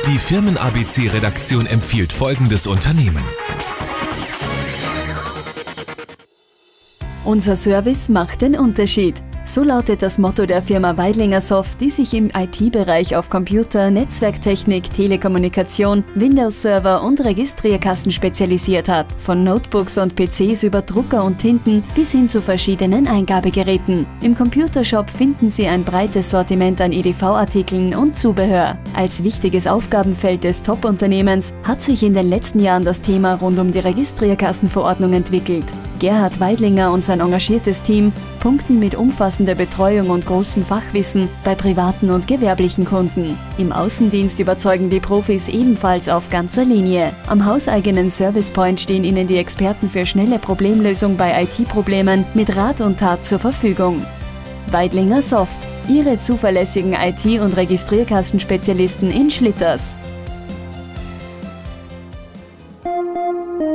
Die Firmen-ABC-Redaktion empfiehlt folgendes Unternehmen. Unser Service macht den Unterschied. So lautet das Motto der Firma Weidlinger Soft, die sich im IT-Bereich auf Computer, Netzwerktechnik, Telekommunikation, Windows-Server und Registrierkasten spezialisiert hat. Von Notebooks und PCs über Drucker und Tinten bis hin zu verschiedenen Eingabegeräten. Im Computershop finden Sie ein breites Sortiment an EDV-Artikeln und Zubehör. Als wichtiges Aufgabenfeld des Top-Unternehmens hat sich in den letzten Jahren das Thema rund um die Registrierkastenverordnung entwickelt. Gerhard Weidlinger und sein engagiertes Team punkten mit umfassender Betreuung und großem Fachwissen bei privaten und gewerblichen Kunden. Im Außendienst überzeugen die Profis ebenfalls auf ganzer Linie. Am hauseigenen Service Point stehen Ihnen die Experten für schnelle Problemlösung bei IT-Problemen mit Rat und Tat zur Verfügung. Weidlinger Soft, Ihre zuverlässigen IT- und Registrierkastenspezialisten in Schlitters.